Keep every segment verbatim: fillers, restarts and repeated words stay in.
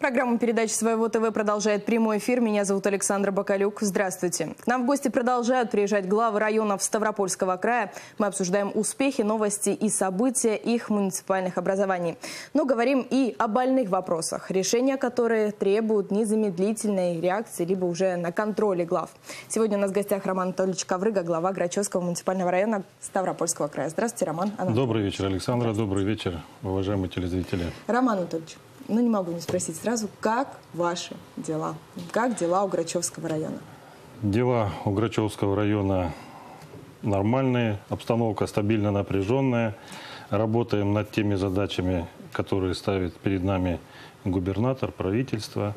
Программу передачи «Своего ТВ» продолжает прямой эфир. Меня зовут Александра Бакалюк. Здравствуйте. К нам в гости продолжают приезжать главы районов Ставропольского края. Мы обсуждаем успехи, новости и события их муниципальных образований. Но говорим и о больных вопросах, решения которые требуют незамедлительной реакции, либо уже на контроле глав. Сегодня у нас в гостях Роман Анатольевич Коврыга, глава Грачевского муниципального района Ставропольского края. Здравствуйте, Роман Анатольевич. Добрый вечер, Александра. Добрый вечер, уважаемые телезрители. Роман Анатольевич. Ну, не могу не спросить сразу, как ваши дела? Как дела у Грачевского района? Дела у Грачевского района нормальные, обстановка стабильно напряженная. Работаем над теми задачами, которые ставит перед нами губернатор, правительство.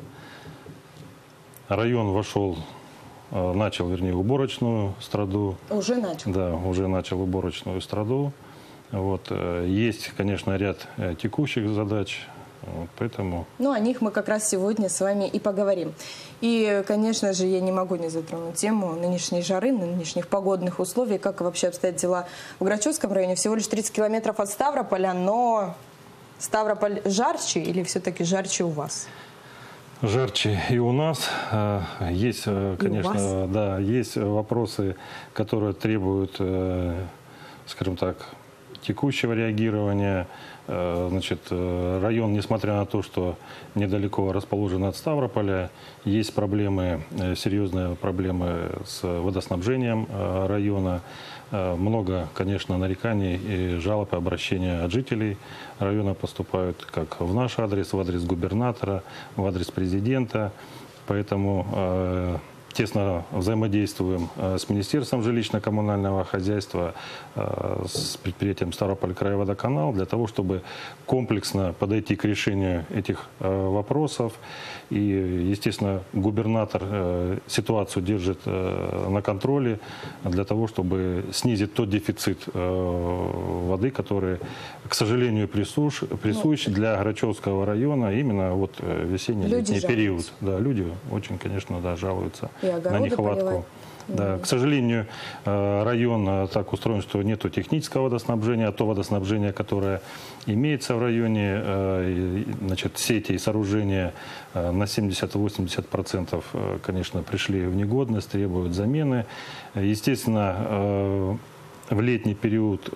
Район вошел, начал, вернее, уборочную страду. Уже начал? Да, уже начал уборочную страду. Вот. Есть, конечно, ряд текущих задач. Вот, поэтому... Ну, о них мы как раз сегодня с вами и поговорим. И, конечно же, я не могу не затронуть тему нынешней жары, нынешних погодных условий, как вообще обстоят дела в Грачевском районе. Всего лишь тридцать километров от Ставрополя, но Ставрополь жарче или все-таки жарче у вас? Жарче и у нас. Есть, конечно, да, есть вопросы, которые требуют, скажем так, текущего реагирования. Значит, район, несмотря на то, что недалеко расположен от Ставрополя, есть проблемы, серьезные проблемы с водоснабжением района. Много, конечно, нареканий и жалоб и обращений от жителей района поступают как в наш адрес, в адрес губернатора, в адрес президента. Поэтому тесно взаимодействуем с Министерством жилищно-коммунального хозяйства, с предприятием Ставрополь краеводоканал для того, чтобы комплексно подойти к решению этих вопросов. И, естественно, губернатор ситуацию держит на контроле для того, чтобы снизить тот дефицит воды, который, к сожалению, присущ, присущ для Грачевского района именно вот весенний-летний период. Да, люди очень, конечно, да, жалуются на нехватку. Да, к сожалению, район так устроен, что нет технического водоснабжения, а то водоснабжение, которое имеется в районе, значит, сети и сооружения на семьдесят-восемьдесят процентов, конечно, пришли в негодность, требуют замены. Естественно, в летний период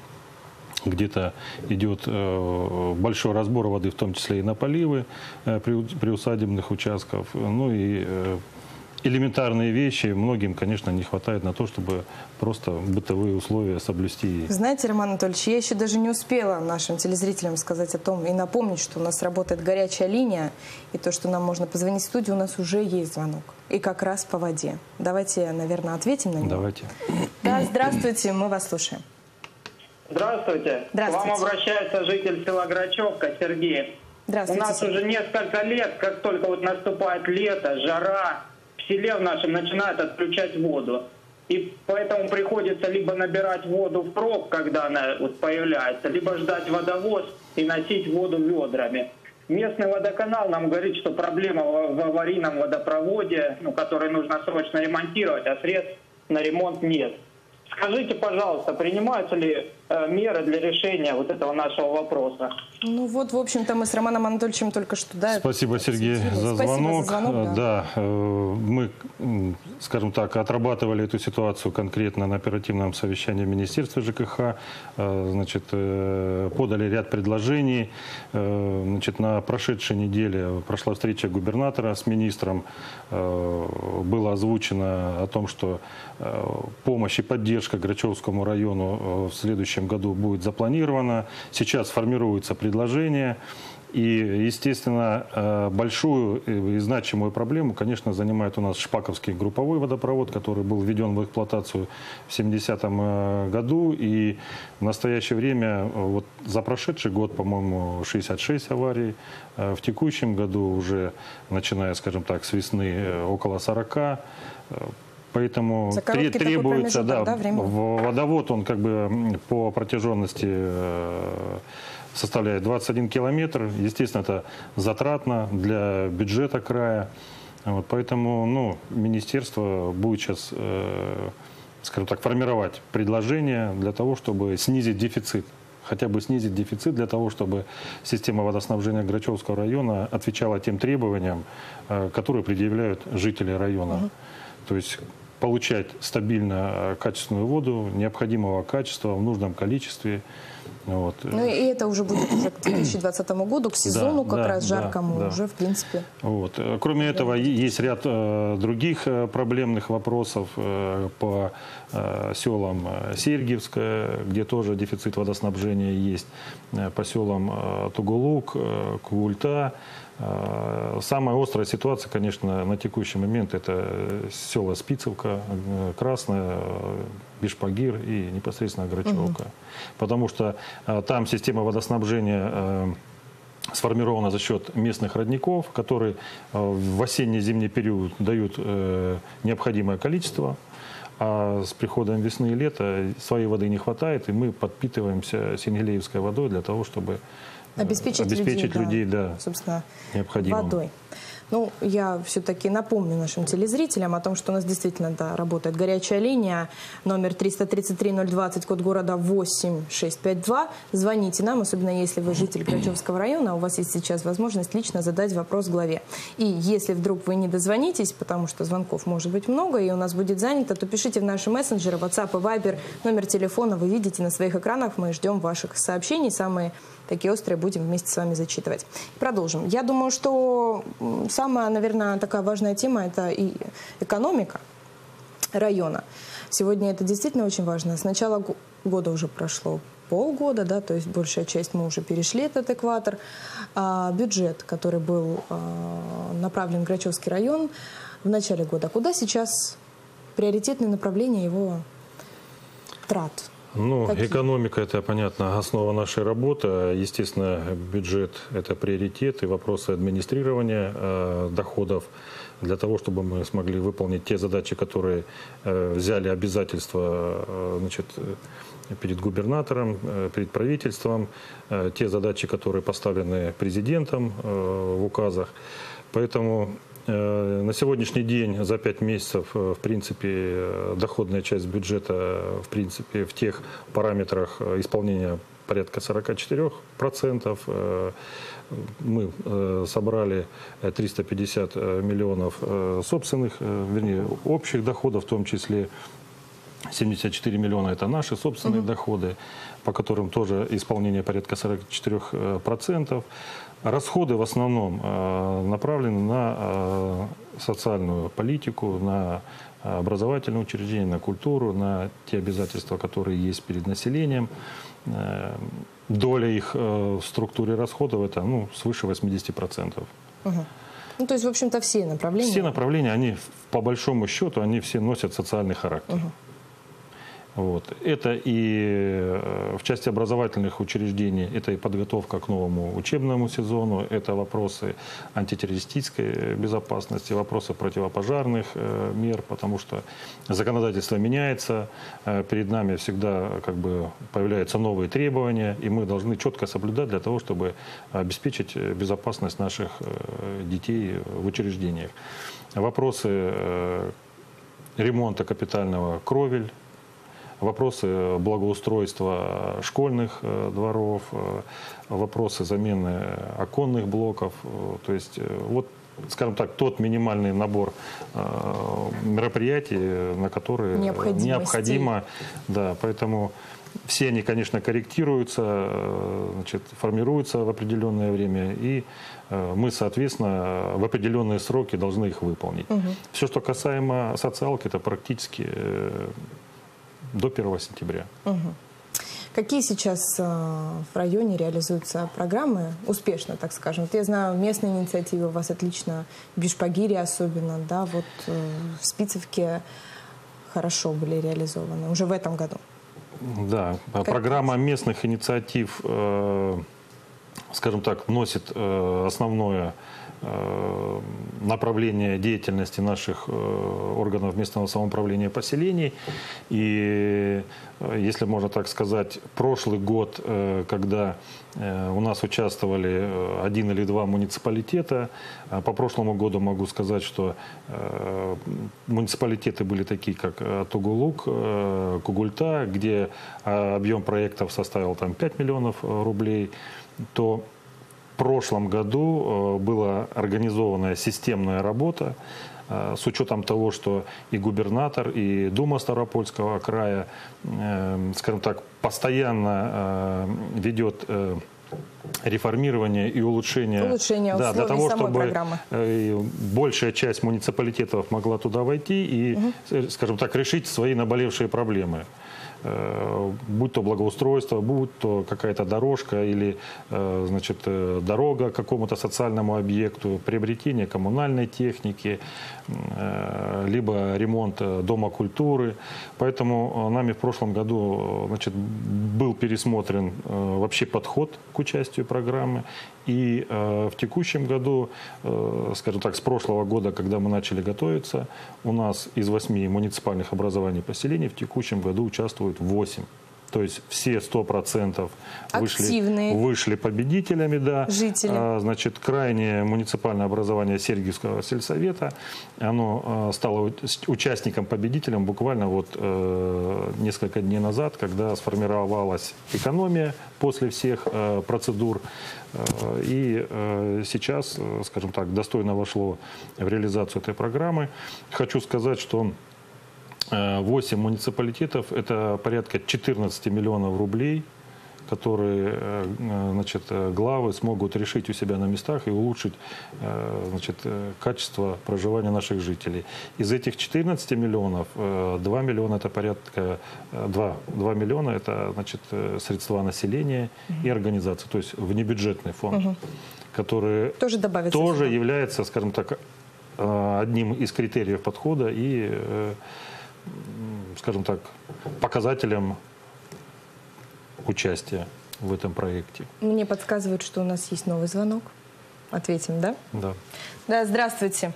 где-то идет большой разбор воды, в том числе и на поливы приусадебных участков. Ну и элементарные вещи многим, конечно, не хватает на то, чтобы просто бытовые условия соблюсти. Знаете, Роман Анатольевич, я еще даже не успела нашим телезрителям сказать о том и напомнить, что у нас работает горячая линия, и то, что нам можно позвонить в студию, у нас уже есть звонок. И как раз по воде. Давайте, наверное, ответим на него. Давайте. Да, здравствуйте, мы вас слушаем. Здравствуйте. Здравствуйте. К вам обращается житель села Грачевка Сергей. Здравствуйте. У нас уже несколько лет, как только вот наступает лето, жара, в селе в нашем начинают отключать воду. И поэтому приходится либо набирать воду впрок, когда она вот появляется, либо ждать водовоз и носить воду ведрами. Местный водоканал нам говорит, что проблема в аварийном водопроводе, ну, который нужно срочно ремонтировать, а средств на ремонт нет. Скажите, пожалуйста, принимаются ли э, меры для решения вот этого нашего вопроса? Ну вот, в общем-то, мы с Романом Анатольевичем только что... Да, Спасибо, Сергей, за звонок. За звонок да. Да, мы, скажем так, отрабатывали эту ситуацию конкретно на оперативном совещании в Министерстве ЖКХ. Значит, подали ряд предложений. Значит, на прошедшей неделе прошла встреча губернатора с министром. Было озвучено о том, что помощь и поддержка Грачевскому району в следующем году будет запланирована. Сейчас формируется предложение. И, естественно, большую и значимую проблему, конечно, занимает у нас Шпаковский групповой водопровод, который был введен в эксплуатацию в семидесятом году. И в настоящее время, вот за прошедший год, по-моему, шестьдесят шесть аварий. В текущем году уже, начиная, скажем так, с весны, около сорока. Поэтому требуется, да, да, водовод, он как бы по протяженности составляет двадцать один километр. Естественно, это затратно для бюджета края. Вот, поэтому, ну, министерство будет сейчас, э, скажем так, формировать предложения для того, чтобы снизить дефицит хотя бы снизить дефицит для того, чтобы система водоснабжения Грачевского района отвечала тем требованиям, которые предъявляют жители района. Угу. То есть получать стабильно качественную воду, необходимого качества, в нужном количестве. Вот. Ну и это уже будет уже к две тысячи двадцатому году, к сезону, да, как да, раз жаркому, да, уже, да. в принципе. Вот. Кроме да. этого, есть ряд э, других э, проблемных вопросов э, по э, селам Сергиевское, где тоже дефицит водоснабжения есть, э, по селам э, Тугулук, э, Кувульта. Э, самая острая ситуация, конечно, на текущий момент это села Спицевка, э, Красная, э, Бишпагир и непосредственно Грачевка. Угу. Потому что э, там система водоснабжения э, сформирована за счет местных родников, которые э, в осенне-зимний период дают э, необходимое количество. А с приходом весны и лета своей воды не хватает, и мы подпитываемся сингелеевской водой для того, чтобы э, обеспечить, обеспечить людей, людей, да, да, собственно, необходимым. водой. Ну, я все-таки напомню нашим телезрителям о том, что у нас действительно, да, работает горячая линия, номер триста тридцать три ноль двадцать, код города восемь шесть пять два. Звоните нам, особенно если вы житель Грачевского района, у вас есть сейчас возможность лично задать вопрос главе. И если вдруг вы не дозвонитесь, потому что звонков может быть много, и у нас будет занято, то пишите в наши мессенджеры, WhatsApp и Viber, номер телефона вы видите на своих экранах, мы ждем ваших сообщений, самые такие острые будем вместе с вами зачитывать. Продолжим. Я думаю, что самая, наверное, такая важная тема – это и экономика района. Сегодня это действительно очень важно. С начала года уже прошло полгода, да, то есть большая часть мы уже перешли этот экватор. А бюджет, который был а, направлен в Грачевский район в начале года, куда сейчас приоритетные направления его трат? Ну, Какие? Экономика – это, понятно, основа нашей работы. Естественно, бюджет – это приоритет и вопросы администрирования э, доходов для того, чтобы мы смогли выполнить те задачи, которые э, взяли обязательства э, значит, перед губернатором, э, перед правительством, э, те задачи, которые поставлены президентом э, в указах. Поэтому на сегодняшний день за пять месяцев, в принципе, доходная часть бюджета, в принципе, в тех параметрах исполнения порядка сорока четырёх процентов. Мы собрали триста пятьдесят миллионов собственных, вернее, общих доходов, в том числе семьдесят четыре миллиона – это наши собственные [S2] Угу. [S1] Доходы, по которым тоже исполнение порядка сорока четырёх процентов. Расходы в основном э, направлены на э, социальную политику, на образовательные учреждения, на культуру, на те обязательства, которые есть перед населением. Э, доля их э, в структуре расходов – это ну, свыше восьмидесяти процентов. Угу. Ну, то есть, в общем-то, все направления? Все направления, они по большому счету, они все носят социальный характер. Угу. Вот. Это и в части образовательных учреждений, это и подготовка к новому учебному сезону, это вопросы антитеррористической безопасности, вопросы противопожарных э, мер, потому что законодательство меняется, э, перед нами всегда как бы появляются новые требования, и мы должны четко соблюдать для того, чтобы обеспечить безопасность наших э, детей в учреждениях. Вопросы э, ремонта капитального кровель, вопросы благоустройства школьных э, дворов, э, вопросы замены оконных блоков. Э, то есть, э, вот, скажем так, тот минимальный набор э, мероприятий, на которые необходимо. Да, поэтому все они, конечно, корректируются, э, значит, формируются в определенное время, и э, мы, соответственно, в определенные сроки должны их выполнить. Угу. Все, что касаемо социалки, это практически э, до первого сентября. Угу. Какие сейчас э, в районе реализуются программы успешно, так скажем? Вот я знаю, местные инициативы у вас отлично, в Бишпагире особенно, да, вот э, в Спицевке хорошо были реализованы уже в этом году. Да, как программа местных инициатив э, скажем так, носит основное направление деятельности наших органов местного самоуправления поселений. И, если можно так сказать, прошлый год, когда у нас участвовали один или два муниципалитета, по прошлому году могу сказать, что муниципалитеты были такие, как Тугулук, Кугульта, где объем проектов составил там пять миллионов рублей, то в прошлом году была организованная системная работа с учетом того, что и губернатор, и Дума Ставропольского края, скажем так, постоянно ведет реформирование и улучшение, улучшение да, для того, чтобы программы. большая часть муниципалитетов могла туда войти и, угу. скажем так, решить свои наболевшие проблемы. Будь то благоустройство, будь то какая-то дорожка или, значит, дорога к какому-то социальному объекту, приобретение коммунальной техники, либо ремонт дома культуры. Поэтому нами в прошлом году, значит, был пересмотрен вообще подход к участию программы. И э, в текущем году, э, скажем так, с прошлого года, когда мы начали готовиться, у нас из восьми муниципальных образований поселений в текущем году участвуют восемь. То есть все сто процентов вышли, вышли победителями, да. Жители. А, значит, крайнее муниципальное образование Сергиевского сельсовета, оно а, стало участником-победителем буквально вот а, несколько дней назад, когда сформировалась экономия после всех а, процедур. А, и а, сейчас, скажем так, достойно вошло в реализацию этой программы. Хочу сказать, что восемь муниципалитетов – это порядка четырнадцати миллионов рублей, которые, значит, главы смогут решить у себя на местах и улучшить, значит, качество проживания наших жителей. Из этих четырнадцати миллионов два миллиона – это порядка два, два миллиона – это, значит, средства населения и организации, то есть внебюджетный фонд, угу. который тоже, тоже является, скажем так, одним из критериев подхода и, скажем так, показателем участия в этом проекте. Мне подсказывают, что у нас есть новый звонок. Ответим, да? Да. Да, здравствуйте.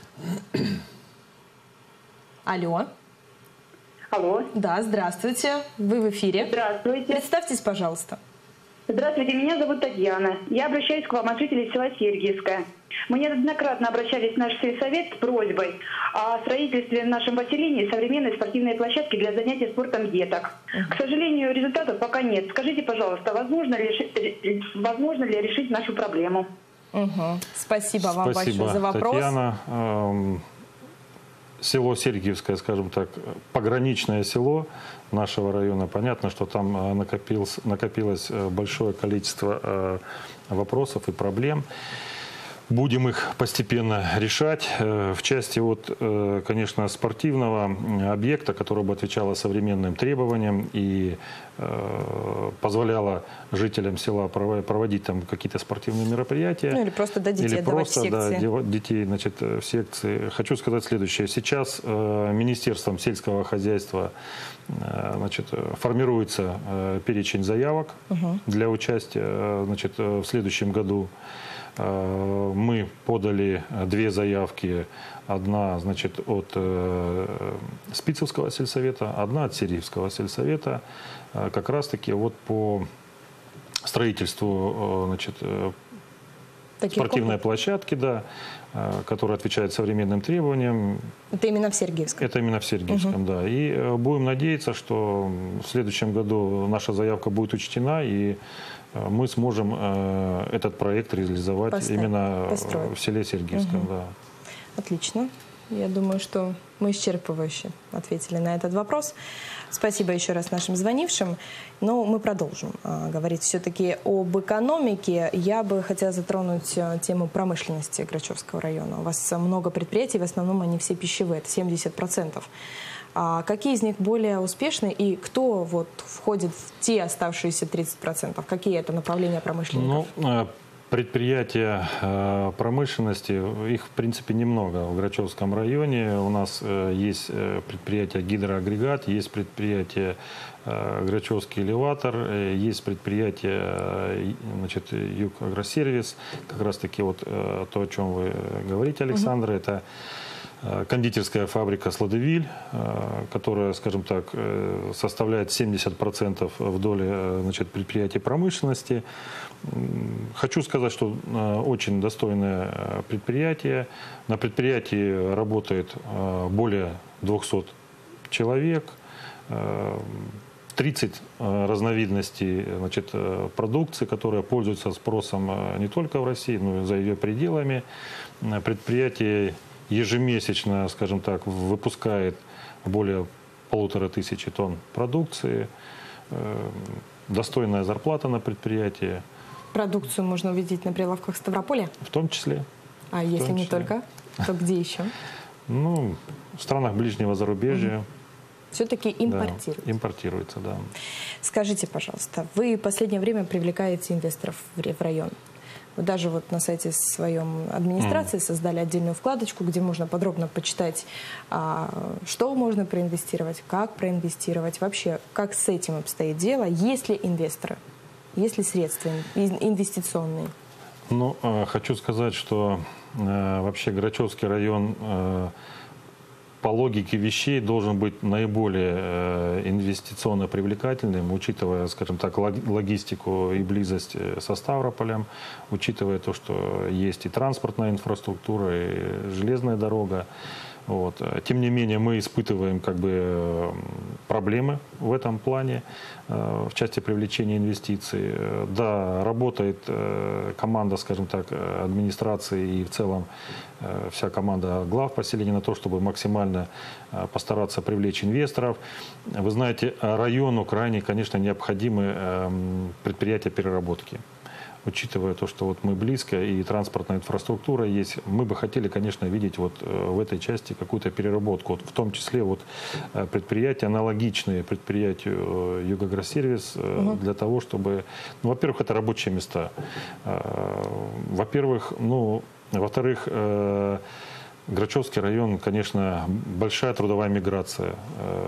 Алло. Алло. Да, здравствуйте. Вы в эфире. Здравствуйте. Представьтесь, пожалуйста. Здравствуйте, меня зовут Татьяна. Я обращаюсь к вам от жителей села Сергиевское. Мы неоднократно обращались в наш сельсовет с просьбой о строительстве в нашем поселении современной спортивной площадки для занятий спортом деток. Uh-huh. К сожалению, результатов пока нет. Скажите, пожалуйста, возможно ли, возможно ли решить нашу проблему? Uh-huh. Спасибо вам Спасибо, большое за вопрос. Татьяна. Эм, село Сергиевское, скажем так, пограничное село нашего района. Понятно, что там накопилось, накопилось большое количество вопросов и проблем. Будем их постепенно решать. В части, вот, конечно, спортивного объекта, который бы отвечал современным требованиям и позволяла жителям села проводить там какие-то спортивные мероприятия. Ну или просто до детей или отдавать просто, в секции. Да, детей, значит, в секции. Хочу сказать следующее. Сейчас Министерством сельского хозяйства, значит, формируется перечень заявок угу. для участия, значит, в следующем году. Мы подали две заявки. Одна, значит, от Спицевского сельсовета, одна от Сергиевского сельсовета. Как раз-таки вот по строительству, значит, такие спортивной площадки, да, которая отвечает современным требованиям. Это именно в Сергиевском? Это именно в Сергиевском, угу. да. И будем надеяться, что в следующем году наша заявка будет учтена, и мы сможем э, этот проект реализовать Поставь, именно построить. в селе Сергиевском. Угу. Да. Отлично. Я думаю, что мы исчерпывающе ответили на этот вопрос. Спасибо еще раз нашим звонившим. Но мы продолжим э, говорить все-таки об экономике. Я бы хотела затронуть э, тему промышленности Грачевского района. У вас много предприятий, в основном они все пищевые, это семьдесят процентов. А какие из них более успешны и кто вот входит в те оставшиеся тридцать процентов? Какие это направления промышленников? Ну, Предприятия промышленности, их в принципе немного в Грачевском районе. У нас есть предприятие «Гидроагрегат», есть предприятие «Грачевский элеватор», есть предприятие, значит, «Югагросервис». Как раз таки вот то, о чем вы говорите, Александра, угу. это кондитерская фабрика «Сладовиль», которая, скажем так, составляет семьдесят процентов в доле, значит, предприятий промышленности. Хочу сказать, что очень достойное предприятие. На предприятии работает более двухсот человек, тридцать разновидностей, значит, продукции, которая пользуется спросом не только в России, но и за ее пределами. Предприятие ежемесячно, скажем так, выпускает более полутора тысячи тонн продукции. Достойная зарплата на предприятии. Продукцию можно увидеть на прилавках Ставрополя? В том числе. А если не только, то где еще? Ну, в странах ближнего зарубежья. Угу. Все-таки импортируется. Да, импортируется, да. Скажите, пожалуйста, вы в последнее время привлекаете инвесторов в район? Вы даже вот на сайте своем администрации mm. создали отдельную вкладочку, где можно подробно почитать, а, что можно проинвестировать, как проинвестировать, вообще, как с этим обстоит дело, есть ли инвесторы, есть ли средства инвестиционные? Ну, э, хочу сказать, что э, вообще Грачевский район э, по логике вещей должен быть наиболее э, инвестиционно привлекательным, учитывая, скажем так, логистику и близость со Ставрополем, учитывая то, что есть и транспортная инфраструктура, и железная дорога. Вот. Тем не менее, мы испытываем как бы проблемы в этом плане, в части привлечения инвестиций. Да, работает команда, скажем так, администрации и в целом вся команда глав поселений на то, чтобы максимально постараться привлечь инвесторов. Вы знаете, району крайне, конечно, необходимы предприятия переработки. Учитывая то, что вот мы близко и транспортная инфраструктура есть, мы бы хотели, конечно, видеть вот в этой части какую-то переработку, вот в том числе вот предприятия, аналогичные предприятию «Югагросервис», угу. для того, чтобы, ну, во-первых, это рабочие места, во-первых, ну, во-вторых, Грачевский район, конечно, большая трудовая миграция.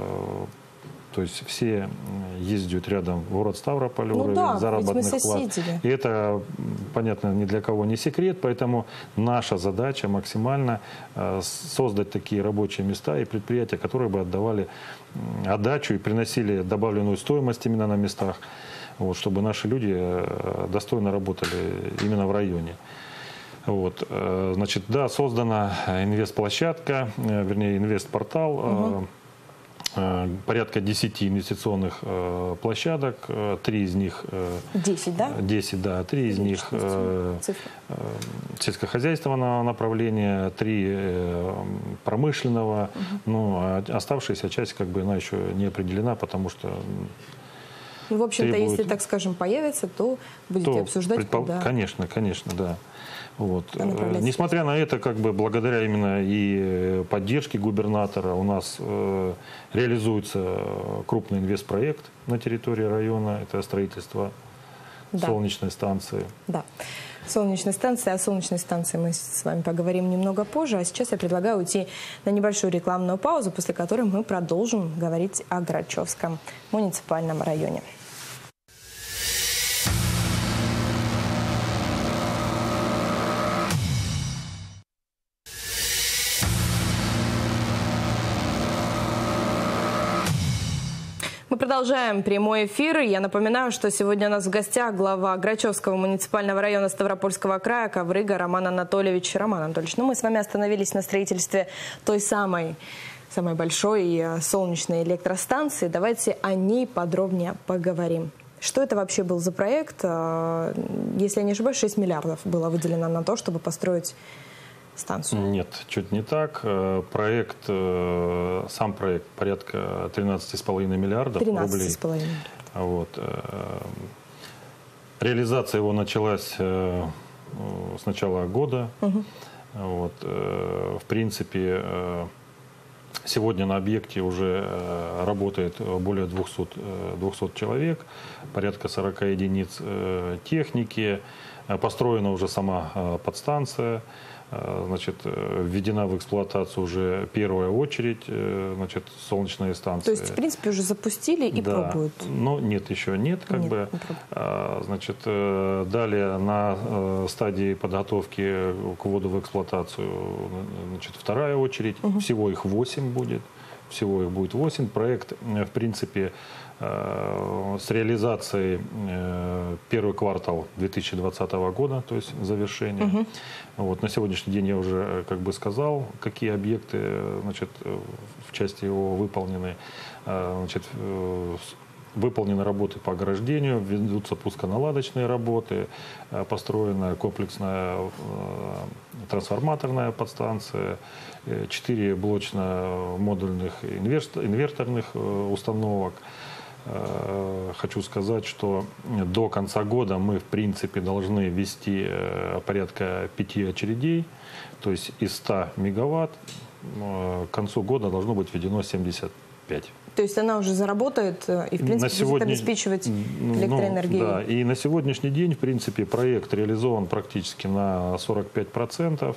То есть все ездят рядом в город Ставрополь, ну уровень да, заработных плат. И это, понятно, ни для кого не секрет, поэтому наша задача максимально создать такие рабочие места и предприятия, которые бы отдавали отдачу и приносили добавленную стоимость именно на местах, вот, чтобы наши люди достойно работали именно в районе. Вот, значит, да, создана инвестплощадка, вернее, инвестпортал. Угу. Порядка десяти инвестиционных э, площадок, э, три из них... Э, десять, да? десять, да. Три из них э, э, сельскохозяйственного направления, три э, промышленного. Угу. Ну, а оставшаяся часть, как бы, она еще не определена, потому что... Ну, в общем-то, требует... если, так скажем, появится, то будете то обсуждать, предпол... куда... Конечно, конечно, да. Вот. Несмотря на это, как бы благодаря именно и поддержке губернатора у нас э, реализуется крупный инвестпроект на территории района. Это строительство да. солнечной станции. Да, солнечной станции. О солнечной станции мы с вами поговорим немного позже. А сейчас я предлагаю уйти на небольшую рекламную паузу, после которой мы продолжим говорить о Грачевском муниципальном районе. Мы продолжаем прямой эфир. Я напоминаю, что сегодня у нас в гостях глава Грачевского муниципального района Ставропольского края Коврыга Роман Анатольевич. Роман Анатольевич, ну мы с вами остановились на строительстве той самой, самой большой солнечной электростанции. Давайте о ней подробнее поговорим. Что это вообще был за проект? Если я не ошибаюсь, шесть миллиардов было выделено на то, чтобы построить станцию. Нет, чуть не так. Проект, сам проект порядка тринадцати с половиной миллиардов рублей. тринадцать с половиной. Вот. Реализация его началась с начала года. Угу. Вот. В принципе, сегодня на объекте уже работает более двухсот, двухсот человек, порядка сорока единиц техники. Построена уже сама подстанция. Значит, введена в эксплуатацию уже первая очередь, значит, солнечные станции. То есть, в принципе, уже запустили и да. пробуют? Но нет, еще нет. Как нет, бы. Не значит, далее на стадии подготовки к вводу в эксплуатацию, значит, вторая очередь. Угу. Всего их восемь будет. Всего их будет восемь. Проект, в принципе, с реализацией первый квартал две тысячи двадцатого года, то есть завершение. Угу. Вот, на сегодняшний день я уже как бы сказал, какие объекты, значит, в части его выполнены. Значит, выполнены работы по ограждению, ведутся пусконаладочные работы, построена комплексная трансформаторная подстанция, четыре блочно-модульных инверторных установок. Хочу сказать, что до конца года мы, в принципе, должны ввести порядка пяти очередей, то есть из ста мегаватт к концу года должно быть введено семьдесят пять. То есть она уже заработает и, в принципе, на сегодня... будет обеспечивать электроэнергией? Ну, да, и на сегодняшний день, в принципе, проект реализован практически на сорок пять процентов.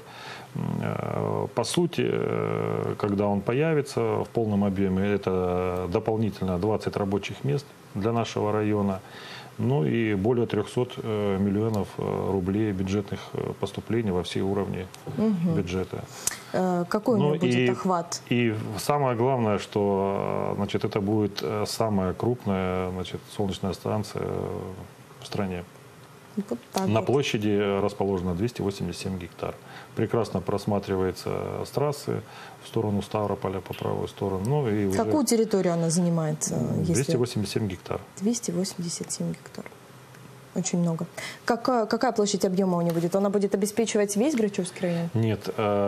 По сути, когда он появится в полном объеме, это дополнительно двадцать рабочих мест для нашего района. Ну и более трёхсот миллионов рублей бюджетных поступлений во все уровни угу. бюджета. Какой у него будет и, охват? И самое главное, что, значит, это будет самая крупная, значит, солнечная станция в стране. Вот на вот. Площади расположено двести восемьдесят семь гектар. Прекрасно просматривается с трассы в сторону Ставрополя, по правую сторону. Ну, и какую уже территорию она занимает? двести восемьдесят семь гектар. двести восемьдесят семь гектар. Очень много. Какая, какая площадь объема у нее будет? Она будет обеспечивать весь Грачевский район? Нет.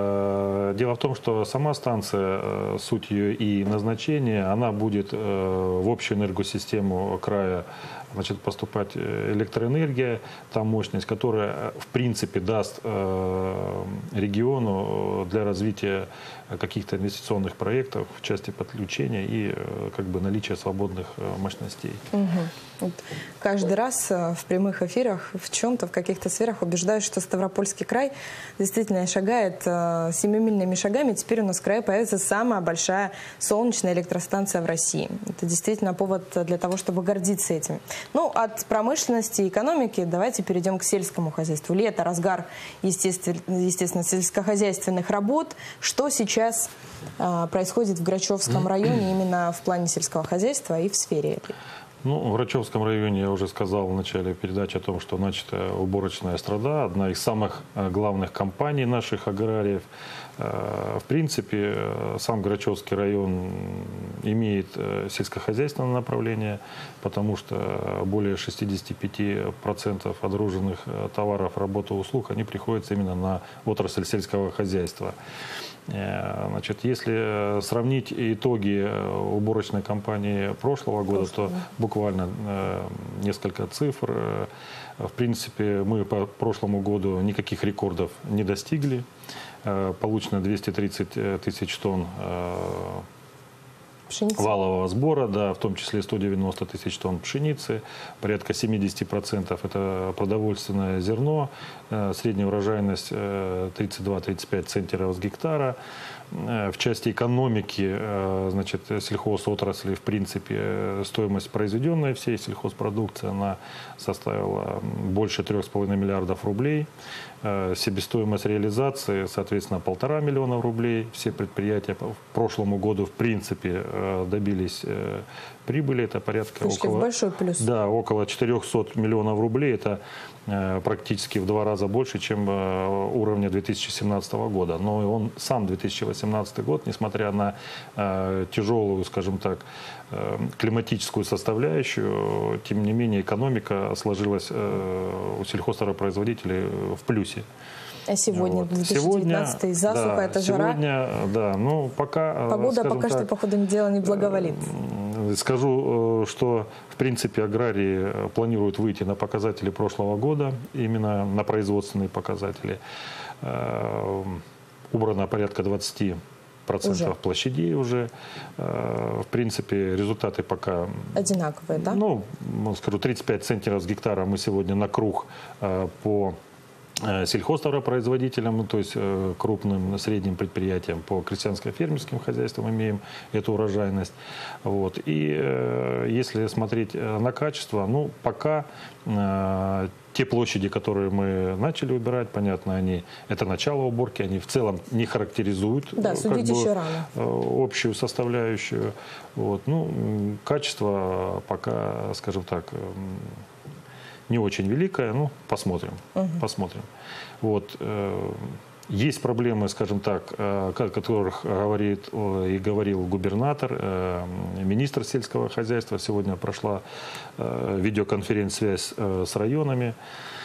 Э, дело в том, что сама станция, э, суть ее и назначение, она будет э, в общую энергосистему края, значит, поступать электроэнергия, та мощность, которая, в принципе, даст э, региону для развития каких-то инвестиционных проектов в части подключения и э, как бы наличия свободных э, мощностей. Угу. Вот. Каждый раз в прямых эфирах в чем-то, в каких-то сферах убеждаюсь, что Ставропольский край действительно шагает э, семимильными шагами. Теперь у нас в крае появится самая большая солнечная электростанция в России. Это действительно повод для того, чтобы гордиться этим. Ну, от промышленности и экономики давайте перейдем к сельскому хозяйству. Лето, разгар, естественно, естественно сельскохозяйственных работ. Что сейчас э, происходит в Грачевском районе именно в плане сельского хозяйства и в сфере этой? Ну, в Грачевском районе я уже сказал в начале передачи о том, что начата уборочная страда, одна из самых главных компаний наших аграриев. В принципе, сам Грачевский район имеет сельскохозяйственное направление, потому что более шестидесяти пяти процентов отгруженных товаров, работ и услуг, они приходятся именно на отрасль сельского хозяйства. Значит, если сравнить итоги уборочной кампании прошлого года, то буквально несколько цифр. В принципе, мы по прошлому году никаких рекордов не достигли. Получено двести тридцать тысяч тонн пшеницы. Валового сбора, да, в том числе сто девяносто тысяч тонн пшеницы, порядка семидесяти процентов это продовольственное зерно, средняя урожайность тридцать два — тридцать пять центнеров с гектара. В части экономики, значит, сельхозотрасли, в принципе, стоимость произведенной всей сельхозпродукции, она составила больше трех с половиной миллиардов рублей. Себестоимость реализации, соответственно, полтора миллиона рублей. Все предприятия по прошлому году, в принципе, добились прибыли. Это порядка около, большой плюс. Да, около четырёхсот миллионов рублей. Это практически в два раза больше, чем уровня две тысячи семнадцатого года. Но он сам две тысячи восемнадцатый год, несмотря на э, тяжелую, скажем так, э, климатическую составляющую, тем не менее экономика сложилась э, у сельхозтоваропроизводителей в плюсе. А сегодня, две тысячи девятнадцатый, засуха, да, это сегодня, жара? Да, ну пока... Погода пока так, что, по ходу дела, не благоволит. Скажу, что, в принципе, аграрии планируют выйти на показатели прошлого года, именно на производственные показатели. Убрано порядка двадцати процентов уже. площадей уже. В принципе, результаты пока одинаковые, да? Ну, скажу, тридцать пять центнеров с гектара мы сегодня на круг по сельхозтоваропроизводителям, то есть крупным, средним предприятиям по крестьянско-фермерским хозяйствам имеем эту урожайность. Вот. И э, если смотреть на качество, ну, пока э, те площади, которые мы начали убирать, понятно, они, это начало уборки, они в целом не характеризуют да, как бы, еще рано. общую составляющую. Вот. Ну, качество пока, скажем так, не очень великая, ну, посмотрим, угу. посмотрим. Вот, э, есть проблемы, скажем так, э, о которых говорит э, и говорил губернатор, э, министр сельского хозяйства. Сегодня прошла э, видеоконференц-связь э, с районами.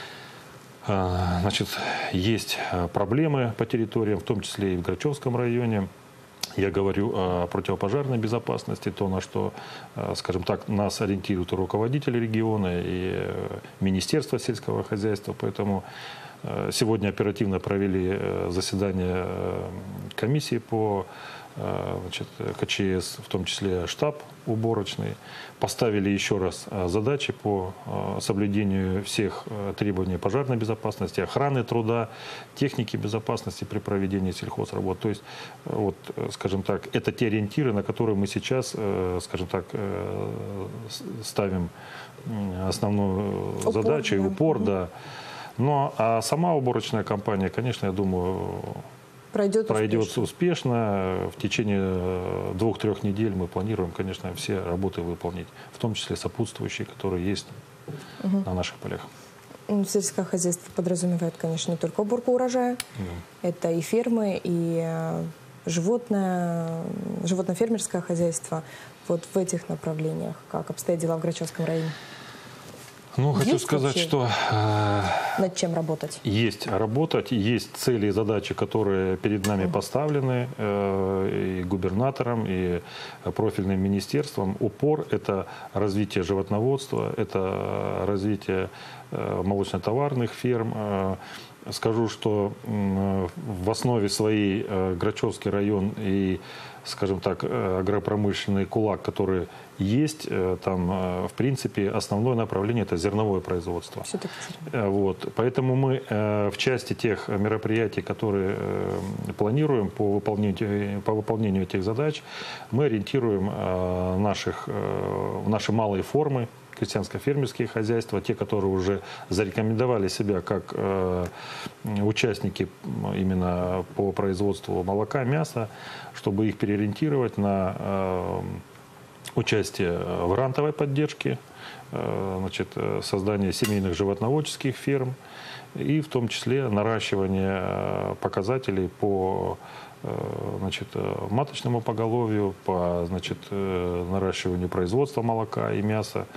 Э, значит, есть проблемы по территориям, в том числе и в Грачевском районе. Я говорю о противопожарной безопасности, то, на что, скажем так, нас ориентируют руководители региона и Министерство сельского хозяйства. Поэтому сегодня оперативно провели заседание комиссии по, значит, КЧС, в том числе штаб уборочный. Поставили еще раз задачи по соблюдению всех требований пожарной безопасности, охраны труда, техники безопасности при проведении сельхозработ. То есть, вот, скажем так, это те ориентиры, на которые мы сейчас, скажем так, ставим основную упор, задачу и упор. Да. Но а сама уборочная кампания, конечно, я думаю, пройдет, пройдет успешно. успешно. В течение двух-трех недель мы планируем, конечно, все работы выполнить, в том числе сопутствующие, которые есть угу. на наших полях. Сельское хозяйство подразумевает, конечно, не только уборку урожая. Да. Это и фермы, и животное, животно-фермерское хозяйство. Вот в этих направлениях как обстоят дела в Грачевском районе? Ну, хочу есть сказать, вообще, что э, над чем работать? Есть работать, есть цели и задачи, которые перед нами mm-hmm. поставлены э, и губернатором, и профильным министерством. Упор – это развитие животноводства, это развитие э, молочно-товарных ферм. Э, скажу, что э, в основе своей э, Грачевский район и, скажем так, агропромышленный кулак, который есть, там, в принципе, основное направление – это зерновое производство. Вот. Поэтому мы в части тех мероприятий, которые планируем по выполнению, по выполнению этих задач, мы ориентируем наших, наши малые формы, крестьянско-фермерские хозяйства, те, которые уже зарекомендовали себя как э, участники именно по производству молока, мяса, чтобы их переориентировать на э, участие в грантовой поддержке, э, значит, создание семейных животноводческих ферм и в том числе наращивание показателей по значит, маточному поголовью, по, значит, наращиванию производства молока и мяса.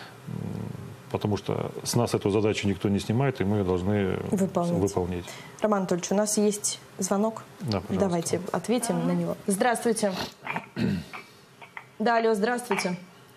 Потому что с нас эту задачу никто не снимает, и мы ее должны выполнить. выполнить. Роман Анатольевич, у нас есть звонок. Да, пожалуйста. Давайте ответим на него. Здравствуйте. Да, алло, здравствуйте.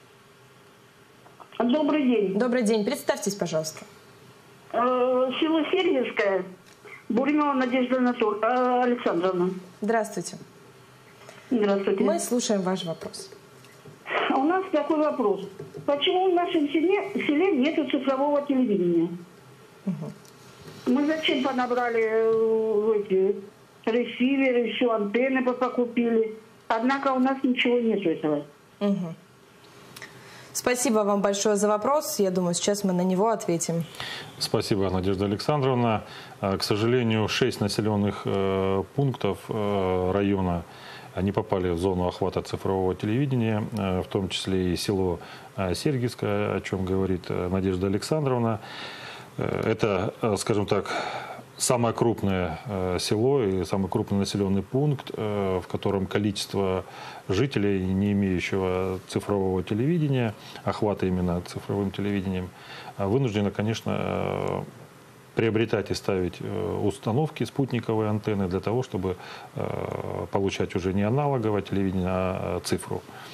Добрый день. Добрый день. Представьтесь, пожалуйста. Село Сергиевское, Буринова Надежда Александровна. Здравствуйте. Здравствуйте. Мы слушаем ваш вопрос. У нас такой вопрос. Почему в нашем селе, селе нет цифрового телевидения? Угу. Мы зачем понабрали эти ресиверы, все, антенны покупили? Однако у нас ничего нет этого. Угу. Спасибо вам большое за вопрос. Я думаю, сейчас мы на него ответим. Спасибо, Надежда Александровна. К сожалению, шесть населенных пунктов района они попали в зону охвата цифрового телевидения, в том числе и село Сергиевское, о чем говорит Надежда Александровна. Это, скажем так, самое крупное село и самый крупный населенный пункт, в котором количество жителей, не имеющего цифрового телевидения, охвата именно цифровым телевидением, вынуждены, конечно, приобретать и ставить установки спутниковые антенны для того, чтобы получать уже не аналоговое телевидение, а цифру.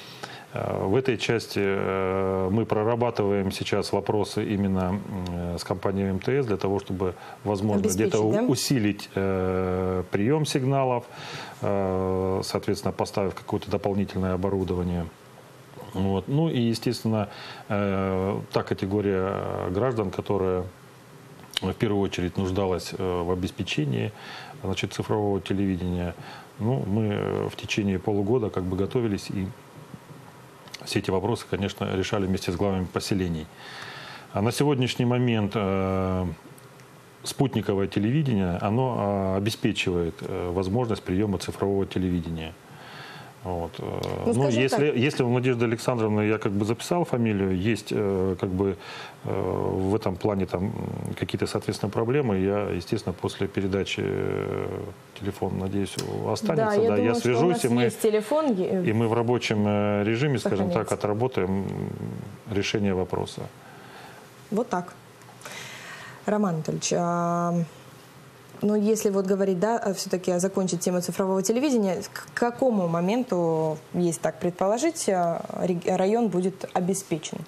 В этой части мы прорабатываем сейчас вопросы именно с компанией эм тэ эс для того, чтобы, возможно, где-то да? усилить прием сигналов, соответственно, поставив какое-то дополнительное оборудование. Вот. Ну и, естественно, та категория граждан, которая в первую очередь нуждалась в обеспечении, значит, цифрового телевидения, ну, мы в течение полугода как бы готовились и все эти вопросы, конечно, решали вместе с главами поселений. А на сегодняшний момент э, спутниковое телевидение, оно э, обеспечивает э, возможность приема цифрового телевидения. Вот. Ну, ну, если, если у Надежды Александровны, я как бы записал фамилию, есть э, как бы э, в этом плане там какие-то, соответственно, проблемы, я, естественно, после передачи э, телефон, надеюсь, останется. Да, я, да, думаю, я свяжусь, и мы, телефон, и мы в рабочем режиме, скажем так, отработаем решение вопроса. Вот так. Роман Анатольевич, а... Ну, если вот говорить, да, все-таки закончить тему цифрового телевидения, к какому моменту, если так предположить, район будет обеспечен?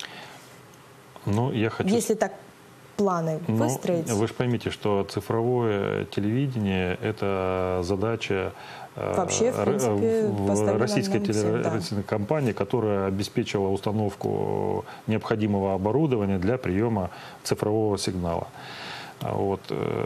Ну, я хочу... Если так планы ну, выстроить? Вы же поймите, что цифровое телевидение – это задача вообще, в принципе, российской телевизионной компании, которая обеспечила установку необходимого оборудования для приема цифрового сигнала. Вот.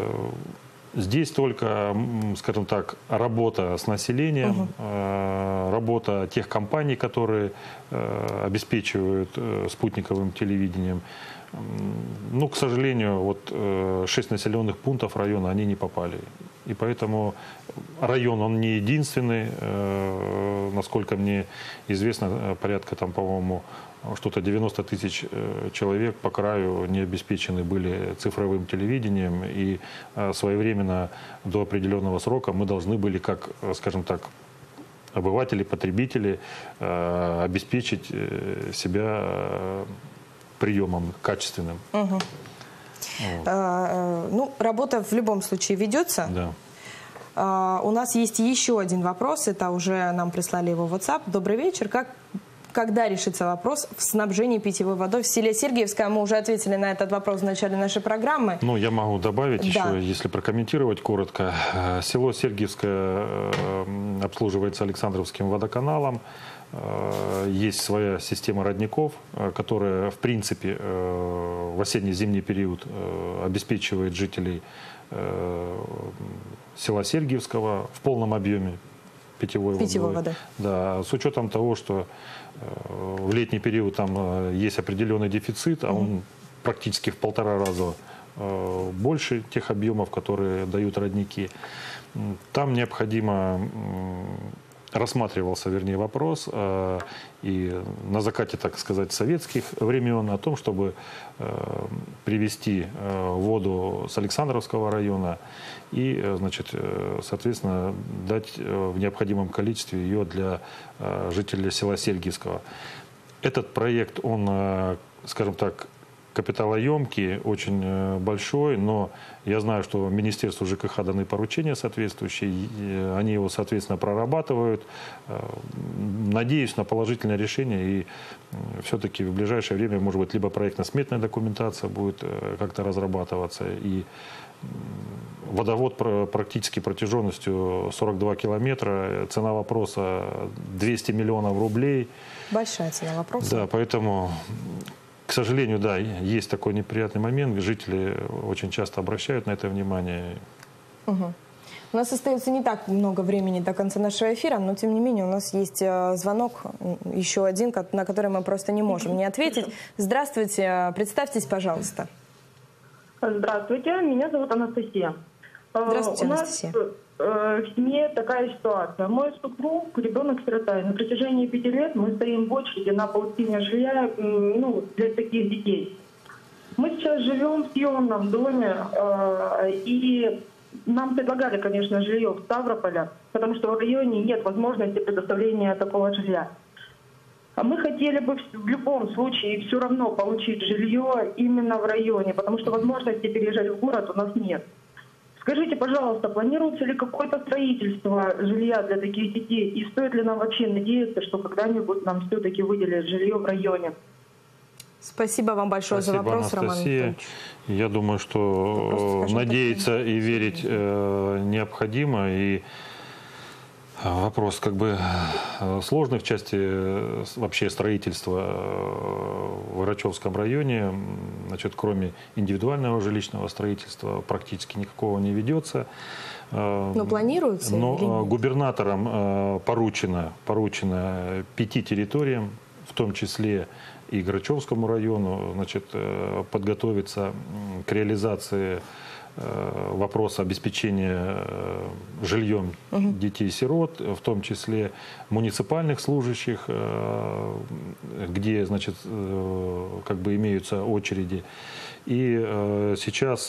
Здесь только, скажем так, работа с населением, угу. работа тех компаний, которые обеспечивают спутниковым телевидением. Ну, к сожалению, вот шесть населенных пунктов района, они не попали. И поэтому район, он не единственный. Насколько мне известно, порядка там, по-моему, что-то девяносто тысяч человек по краю не обеспечены были цифровым телевидением. И своевременно до определенного срока мы должны были, как, скажем так, обыватели, потребители, обеспечить себя приемом качественным. Угу. Вот. А, ну, работа в любом случае ведется. Да. А, у нас есть еще один вопрос. Это уже нам прислали его в WhatsApp. Добрый вечер. Как, когда решится вопрос в снабжении питьевой водой в селе Сергиевское? Мы уже ответили на этот вопрос в начале нашей программы. Ну, я могу добавить да. еще, если прокомментировать коротко. Село Сергиевское обслуживается Александровским водоканалом. Есть своя система родников, которая, в принципе, в осенне-зимний период обеспечивает жителей села Сергиевского в полном объеме питьевой, питьевой водой. воды. Да, с учетом того, что в летний период там есть определенный дефицит, а он mm-hmm. практически в полтора раза больше тех объемов, которые дают родники. Там необходимо... Рассматривался, вернее, вопрос э, и на закате, так сказать, советских времен о том, чтобы э, привезти э, воду с Александровского района и, э, значит, э, соответственно, дать э, в необходимом количестве ее для э, жителей села Сергиевского. Этот проект, он, э, скажем так, капиталоемкий, очень большой, но я знаю, что Министерству ЖКХ даны поручения соответствующие, они его, соответственно, прорабатывают. Надеюсь на положительное решение, и все-таки в ближайшее время, может быть, либо проектно-сметная документация будет как-то разрабатываться, и водовод практически протяженностью сорок два километра, цена вопроса двести миллионов рублей. Большая цена вопроса. Да, поэтому... К сожалению, да, есть такой неприятный момент. Жители очень часто обращают на это внимание. Угу. У нас остается не так много времени до конца нашего эфира, но тем не менее у нас есть звонок, еще один, на который мы просто не можем не ответить. Здравствуйте, представьтесь, пожалуйста. Здравствуйте, меня зовут Анастасия. Здравствуйте, у нас Анастасия. В семье такая ситуация. Мой супруг, ребенок-сирота. На протяжении пяти лет мы стоим в очереди на получение жилья, ну, для таких детей. Мы сейчас живем в съемном доме, и нам предлагали, конечно, жилье в Ставрополе, потому что в районе нет возможности предоставления такого жилья. А мы хотели бы в любом случае все равно получить жилье именно в районе, потому что возможности переезжать в город у нас нет. Скажите, пожалуйста, планируется ли какое-то строительство жилья для таких детей? И стоит ли нам вообще надеяться, что когда-нибудь нам все-таки выделят жилье в районе? Спасибо вам большое Спасибо, за вопрос, Роман Анатольевич. Я думаю, что надеяться и верить э, необходимо. И вопрос как бы сложный в части вообще строительства в Грачевском районе. Значит, кроме индивидуального жилищного строительства практически никакого не ведется. Но планируется? Но губернаторам поручено, поручено пяти территориям, в том числе и Грачевскому району, значит, подготовиться к реализации вопроса обеспечения жильем угу. детей-сирот, в том числе муниципальных служащих, где, значит, как бы имеются очереди. И сейчас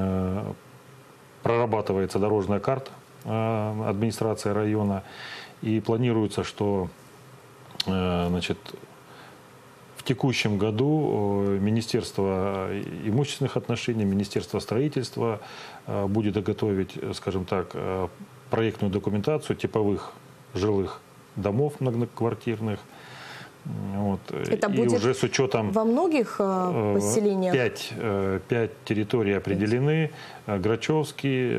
прорабатывается дорожная карта администрации района, и планируется, что, значит, в текущем году Министерство имущественных отношений, Министерство строительства будет готовить, скажем так, проектную документацию типовых жилых домов многоквартирных. Вот. Это и будет уже с учетом во многих поселениях? Пять, пять территорий определены. Грачевский,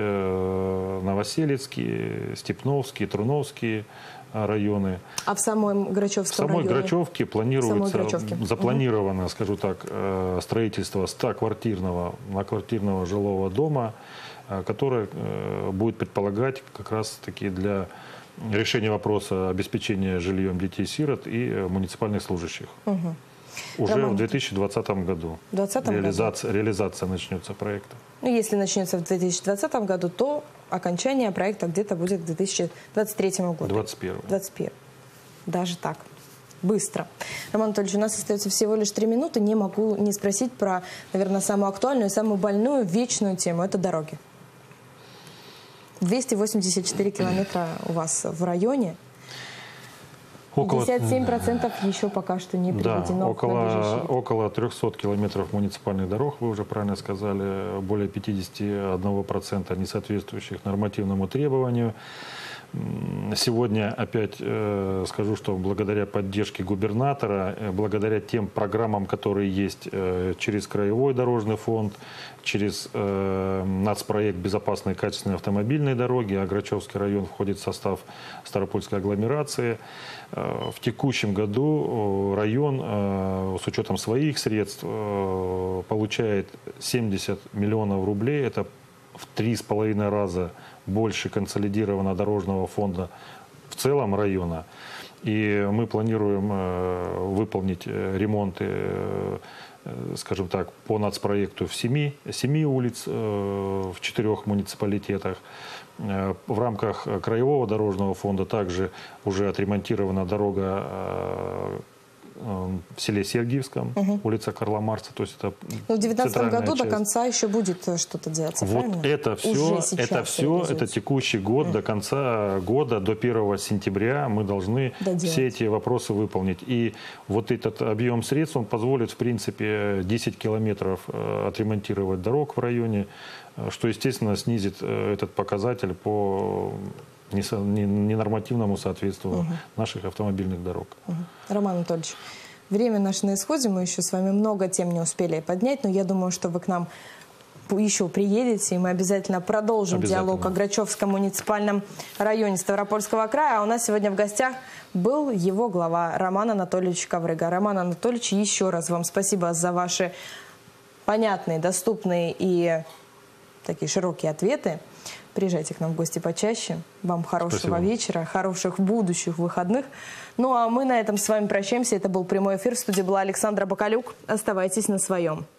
Новоселицкий, Степновский, Труновский районы. А в самом Грачевском В самой районе? Грачевке планируется, Грачевке. запланировано, угу. скажу так, строительство стоквартирного, многоквартирного жилого дома, которое будет предполагать как раз-таки для решения вопроса обеспечения жильем детей-сирот и муниципальных служащих. Угу. Уже Роман, в две тысячи двадцатом году реализация, году? реализация начнется проекта. Ну, если начнется в две тысячи двадцатом году, то окончание проекта где-то будет к две тысячи двадцать третьему году. двадцать первому. двадцать первому. Даже так. Быстро. Роман Анатольевич, у нас остается всего лишь три минуты. Не могу не спросить про, наверное, самую актуальную, самую больную, вечную тему. Это дороги. двести восемьдесят четыре километра у вас в районе. пятьдесят семь процентов еще пока что не приведено, да, около, к около трёхсот километров муниципальных дорог, вы уже правильно сказали, более пятидесяти одного процента не соответствующих нормативному требованию. Сегодня опять э, скажу, что благодаря поддержке губернатора, э, благодаря тем программам, которые есть э, через Краевой дорожный фонд, через э, нацпроект «Безопасные и качественные автомобильные дороги», а Грачевский район входит в состав Ставропольской агломерации. Э, в текущем году район э, с учетом своих средств э, получает семьдесят миллионов рублей. Это в три с половиной раза больше консолидированного дорожного фонда в целом района. И мы планируем э, выполнить ремонты, э, скажем так, по нацпроекту в семи, семи улиц, э, в четырех муниципалитетах. Э, в рамках Краевого дорожного фонда также уже отремонтирована дорога э, в селе Сергиевском, угу. улица Карла Маркса, то есть это Но в две тысячи девятнадцатом году часть. до конца еще будет что-то делаться, вот правильно? это все, это все, это текущий год, угу. до конца года, до первого сентября мы должны Доделать. все эти вопросы выполнить. И вот этот объем средств, он позволит, в принципе, десять километров отремонтировать дорог в районе, что, естественно, снизит этот показатель по ненормативному соответствию угу. наших автомобильных дорог. Угу. Роман Анатольевич, время наше на исходе, мы еще с вами много тем не успели поднять, но я думаю, что вы к нам еще приедете, и мы обязательно продолжим обязательно. диалог о Грачевском муниципальном районе Ставропольского края. А у нас сегодня в гостях был его глава Роман Анатольевич Коврыга. Роман Анатольевич, еще раз вам спасибо за ваши понятные, доступные и такие широкие ответы. Приезжайте к нам в гости почаще. Вам хорошего Спасибо. вечера, хороших будущих выходных. Ну а мы на этом с вами прощаемся. Это был прямой эфир. В студии была Александра Бакалюк. Оставайтесь на своем.